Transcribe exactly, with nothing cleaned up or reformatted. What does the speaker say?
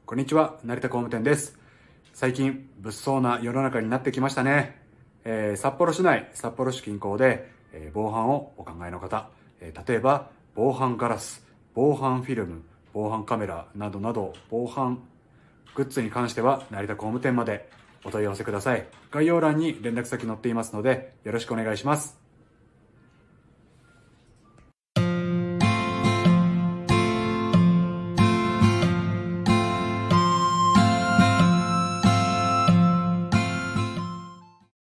こんにちは、成田工務店です。最近、物騒な世の中になってきましたね。えー、札幌市内、札幌市近郊で、えー、防犯をお考えの方、えー、例えば、防犯ガラス、防犯フィルム、防犯カメラなどなど、防犯グッズに関しては、成田工務店までお問い合わせください。概要欄に連絡先載っていますので、よろしくお願いします。